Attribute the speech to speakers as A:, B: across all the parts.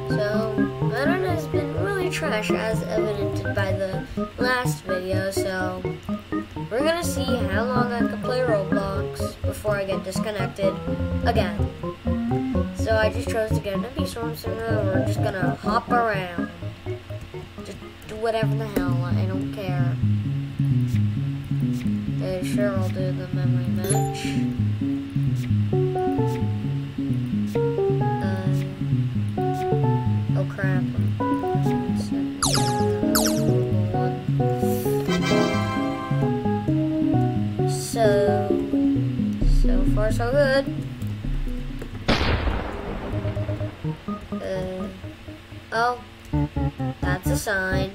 A: So, my internet has been really trash as evidenced by the last video, so we're gonna see how long I can play Roblox before I get disconnected again. So I just chose to get an MP storm simulator. We're just gonna hop around. Just do whatever the hell, I don't care. Sure, I'll do the memory match. Oh crap. So far so good. Oh, that's a sign.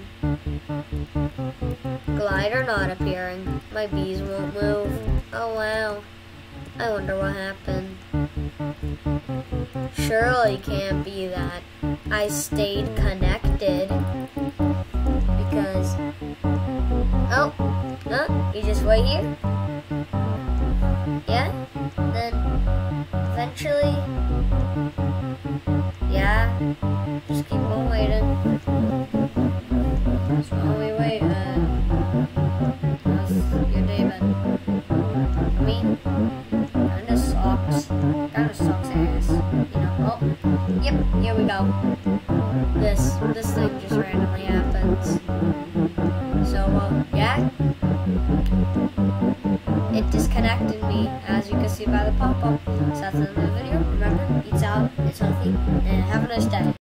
A: Glider not appearing. My bees won't move. Oh wow. I wonder what happened. Surely can't be that I stayed connected. Because... Oh, no, you just wait here. Yeah, then eventually... Yeah, just keep on waiting. That's while we wait, how's your day been? I mean, kinda sucks. Kinda sucks ass. You know, oh, yep, here we go. This thing just randomly happens. So, yeah. It disconnected me, as you can see by the pop-up. So that's the end of the video. Remember, eats out, it's healthy, and have a nice day.